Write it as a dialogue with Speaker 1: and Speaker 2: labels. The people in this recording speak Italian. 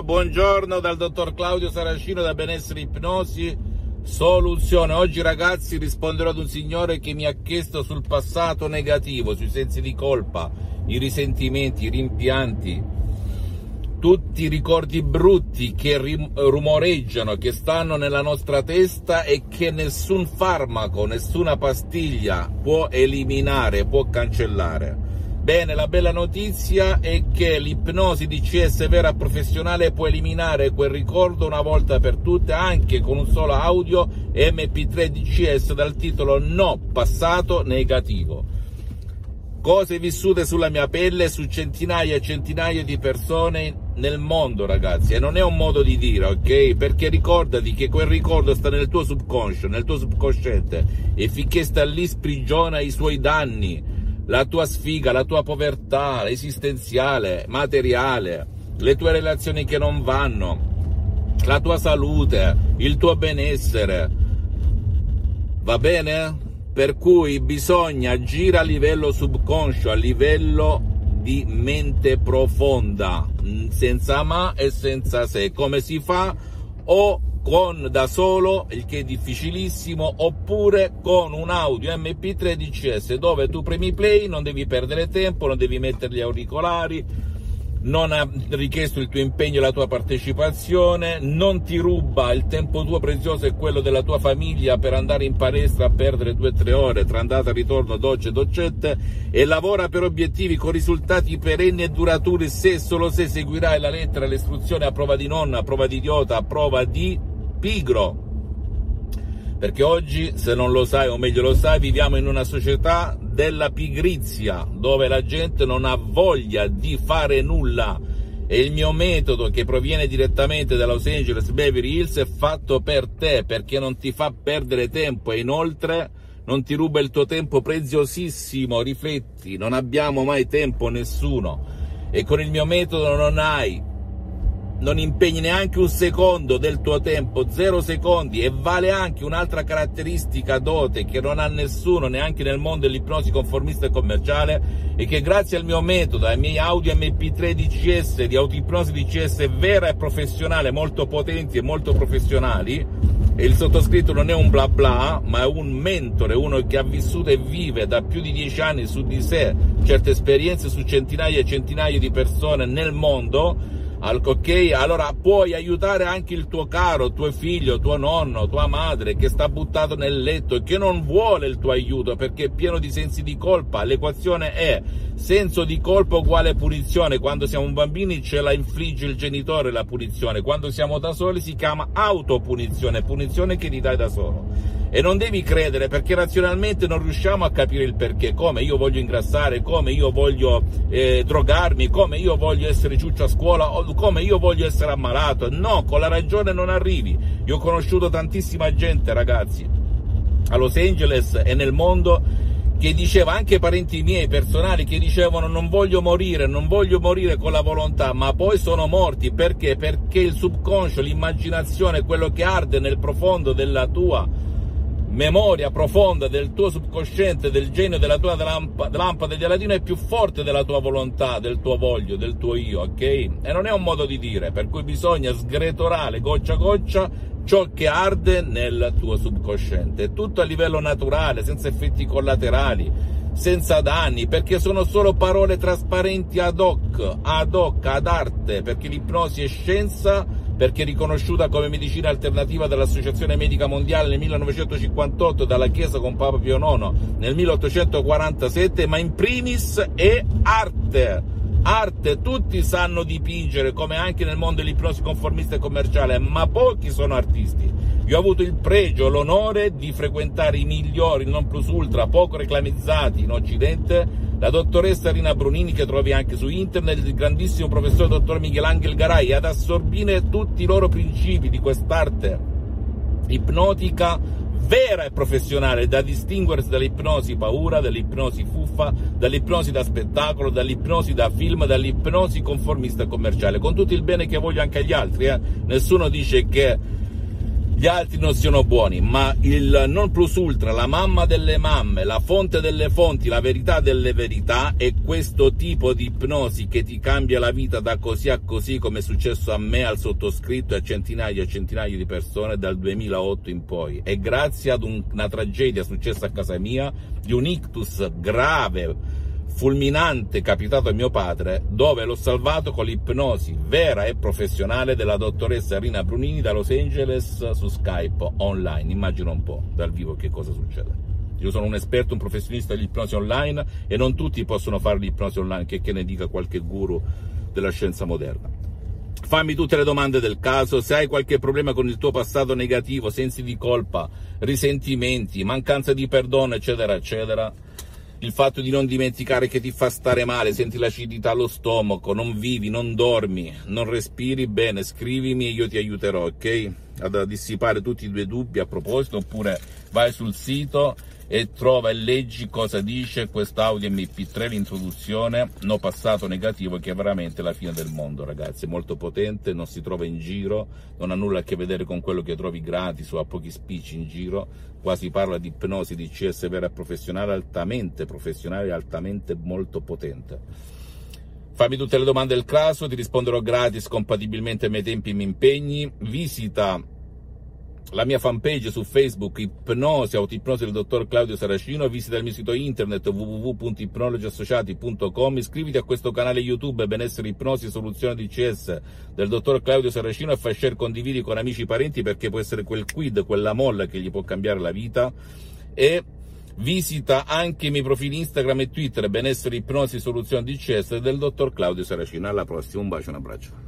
Speaker 1: Buongiorno dal dottor Claudio Saracino da Benessere Ipnosi Soluzione. Oggi ragazzi risponderò ad un signore che mi ha chiesto sul passato negativo, sui sensi di colpa, i risentimenti, i rimpianti, tutti i ricordi brutti che rumoreggiano, che stanno nella nostra testa e che nessun farmaco, nessuna pastiglia può eliminare, può cancellare. Bene, la bella notizia è che l'ipnosi DCS vera professionale può eliminare quel ricordo una volta per tutte, anche con un solo audio MP3 DCS dal titolo No passato negativo. Cose vissute sulla mia pelle, su centinaia e centinaia di persone nel mondo, ragazzi, e non è un modo di dire, ok? Perché ricordati che quel ricordo sta nel tuo subconscio, nel tuo subconsciente, e finché sta lì sprigiona i suoi danni, la tua sfiga, la tua povertà esistenziale, materiale, le tue relazioni che non vanno, la tua salute, il tuo benessere, va bene? Per cui bisogna agire a livello subconscio, a livello di mente profonda, senza ma e senza se. Come si fa? O da solo, il che è difficilissimo, oppure con un audio MP3 DCS dove tu premi play, non devi perdere tempo, non devi mettere gli auricolari, non ha richiesto il tuo impegno e la tua partecipazione, non ti ruba il tempo tuo prezioso e quello della tua famiglia per andare in palestra a perdere 2-3 ore tra andata e ritorno, docce e doccette, e lavora per obiettivi con risultati perenni e duraturi se solo se seguirai la lettera, le istruzioni a prova di nonna, a prova di idiota, a prova di pigro. Perché oggi, se non lo sai, o meglio lo sai, viviamo in una società della pigrizia, dove la gente non ha voglia di fare nulla, e il mio metodo, che proviene direttamente da Los Angeles Beverly Hills, è fatto per te, perché non ti fa perdere tempo e inoltre non ti ruba il tuo tempo preziosissimo. Rifletti, non abbiamo mai tempo nessuno, e con il mio metodo non impegni neanche un secondo del tuo tempo, 0 secondi, e vale anche un'altra caratteristica dote che non ha nessuno neanche nel mondo dell'ipnosi conformista e commerciale, e che grazie al mio metodo, ai miei audio MP3 DCS di autoipnosi DCS vera e professionale, molto potenti e molto professionali, e il sottoscritto non è un bla bla, ma è un mentore, uno che ha vissuto e vive da più di 10 anni su di sé certe esperienze su centinaia e centinaia di persone nel mondo. Ok, allora puoi aiutare anche il tuo caro, tuo figlio, tuo nonno, tua madre che sta buttato nel letto e che non vuole il tuo aiuto perché è pieno di sensi di colpa. L'equazione è senso di colpa uguale punizione. Quando siamo bambini ce la infligge il genitore la punizione, quando siamo da soli si chiama autopunizione, punizione che ti dai da solo. E non devi credere, perché razionalmente non riusciamo a capire il perché, come io voglio ingrassare, come io voglio drogarmi, come io voglio essere ciuccio a scuola, o come io voglio essere ammalato. No, con la ragione non arrivi. Io ho conosciuto tantissima gente, ragazzi, a Los Angeles e nel mondo, che diceva, anche parenti miei personali, che dicevano non voglio morire con la volontà, ma poi sono morti. Perché? Perché il subconscio, l'immaginazione, quello che arde nel profondo della tua memoria profonda, del tuo subconsciente, del genio della tua lampada di Aladino, è più forte della tua volontà, del tuo voglio, del tuo io, ok? E non è un modo di dire, per cui bisogna sgretolare goccia a goccia ciò che arde nel tuo subconsciente, tutto a livello naturale, senza effetti collaterali, senza danni, perché sono solo parole trasparenti ad hoc, ad arte, perché l'ipnosi è scienza, perché è riconosciuta come medicina alternativa dall'Associazione Medica Mondiale nel 1958, dalla Chiesa con Papa Pio IX nel 1847, ma in primis è arte. Arte, tutti sanno dipingere, come anche nel mondo dell'ipnosi conformista e commerciale, ma pochi sono artisti. Io ho avuto il pregio, l'onore di frequentare i migliori, il non plus ultra, poco reclamizzati in Occidente, la dottoressa Rina Brunini, che trovi anche su internet, il grandissimo professore dottor Michelangelo Garay, ad assorbire tutti i loro principi di quest'arte ipnotica vera e professionale, da distinguersi dall'ipnosi paura, dall'ipnosi fuffa, dall'ipnosi da spettacolo, dall'ipnosi da film, dall'ipnosi conformista e commerciale, con tutto il bene che voglio anche agli altri, Nessuno dice che gli altri non siano buoni, ma il non plus ultra, la mamma delle mamme, la fonte delle fonti, la verità delle verità è questo tipo di ipnosi che ti cambia la vita da così a così, come è successo a me, al sottoscritto e a centinaia di persone dal 2008 in poi. E grazie ad una tragedia successa a casa mia, di un ictus grave, fulminante, capitato a mio padre, dove l'ho salvato con l'ipnosi vera e professionale della dottoressa Rina Brunini da Los Angeles su Skype online. Immagino un po' dal vivo che cosa succede. Io sono un esperto, un professionista dell'ipnosi online e non tutti possono fare l'ipnosi online, che ne dica qualche guru della scienza moderna. Fammi tutte le domande del caso. Se hai qualche problema con il tuo passato negativo, sensi di colpa, risentimenti, mancanza di perdono, eccetera, eccetera, il fatto di non dimenticare che ti fa stare male, senti l'acidità allo stomaco, non vivi, non dormi, non respiri bene, scrivimi e io ti aiuterò, ok? Ad dissipare tutti i tuoi dubbi a proposito, oppure vai sul sito e trova e leggi cosa dice quest'audio MP3, l'introduzione, no passato negativo, che è veramente la fine del mondo, ragazzi. È molto potente, non si trova in giro, non ha nulla a che vedere con quello che trovi gratis o a pochi spicci in giro. Qua si parla di ipnosi, di CS vera e professionale, altamente molto potente. Fammi tutte le domande del caso, ti risponderò gratis, compatibilmente ai miei tempi e ai miei impegni. Visita la mia fanpage su Facebook, Ipnosi, Autoipnosi del dottor Claudio Saracino, visita il mio sito internet www.ipnologiassociati.com, iscriviti a questo canale YouTube Benessere Ipnosi Soluzione DCS del dottor Claudio Saracino e fai share, condividi con amici e parenti, perché può essere quel quid, quella molla che gli può cambiare la vita. E visita anche i miei profili Instagram e Twitter Benessere Ipnosi Soluzione DCS del dottor Claudio Saracino. Alla prossima, un bacio, un abbraccio.